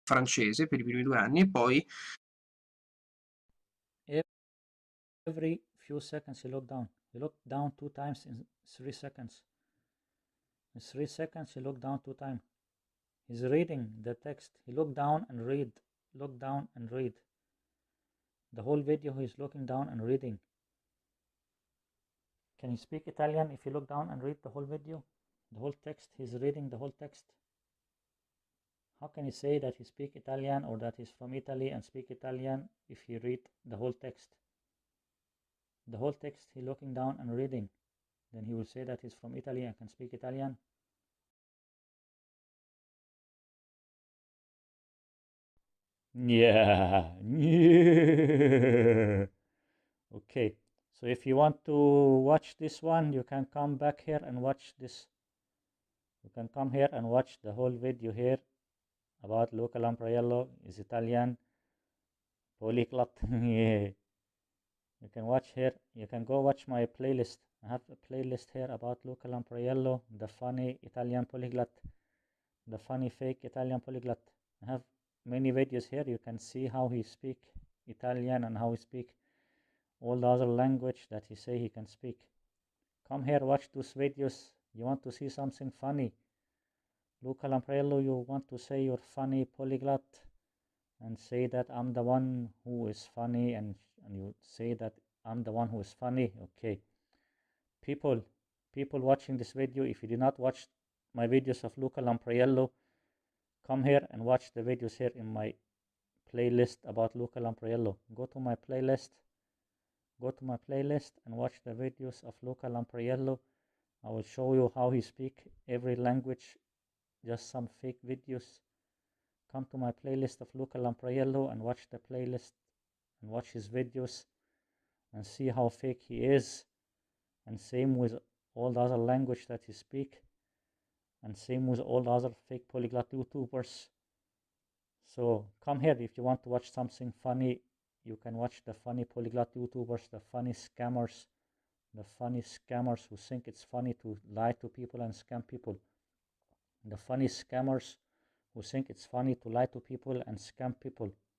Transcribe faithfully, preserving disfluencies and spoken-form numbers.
francese per i primi due anni e poi every few seconds he looked down. He looked down two times in three seconds. In three seconds he looked down two times. He's reading the text. He looked down and read. Look down and read. The whole video he's looking down and reading. Can he speak Italian if you look down and read the whole video? The whole text, he's reading the whole text. How can he say that he speak Italian or that he's from Italy and speak Italian if he read the whole text? The whole text he looking down and reading. Then he will say that he's from Italy and can speak Italian. Yeah. Yeah. Okay. So if you want to watch this one, you can come back here and watch this. You can come here and watch the whole video here about Luca Lampariello is Italian. Polyglot. Yeah. You can watch here. You can go watch my playlist. I have a playlist here about Luca Lampariello, the funny Italian polyglot, the funny fake Italian polyglot. I have many videos here. You can see how he speak Italian and how he speak all the other language that he say he can speak. Come here, watch those videos. You want to see something funny. Luca Lampariello, you want to say you're funny polyglot and say that I'm the one who is funny, and, and you say that I'm the one who is funny. Okay. People, people watching this video, if you did not watch my videos of Luca Lampariello, come here and watch the videos here in my playlist about Luca Lampariello. Go to my playlist. Go to my playlist and watch the videos of Luca Lampariello. I will show you how he speak every language, just some fake videos. Come to my playlist of Luca Lampariello and watch the playlist and watch his videos and see how fake he is. And same with all the other language that he speak. And same with all the other fake polyglot YouTubers. So come here if you want to watch something funny. You can watch the funny polyglot YouTubers, the funny scammers, the funny scammers who think it's funny to lie to people and scam people. The funny scammers who think it's funny to lie to people and scam people.